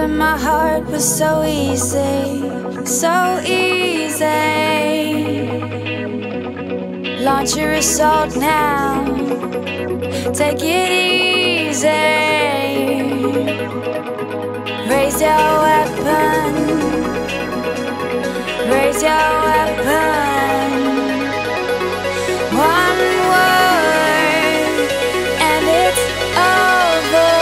open my heart was so easy, so easy. Launch your assault now, take it easy. Raise your weapon, raise your weapon. One word and it's over.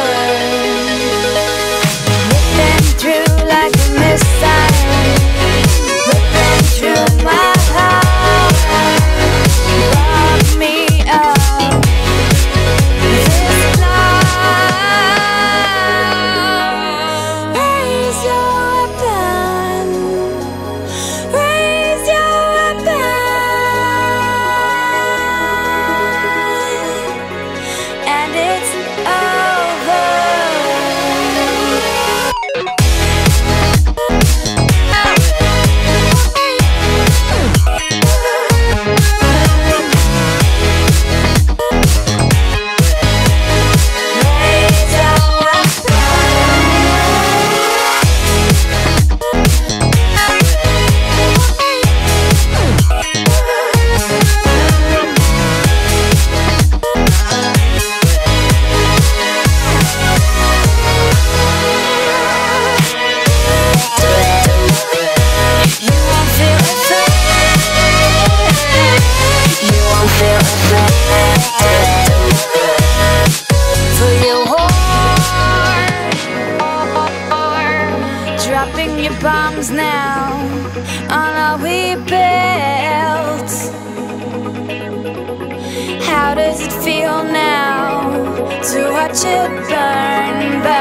Ripping through like a missile, ripping through my heart. Rock me up this love. Raise your weapon, raise your weapon, and it's over. Dropping your bombs now on all we built. How does it feel now to watch it burn, burn?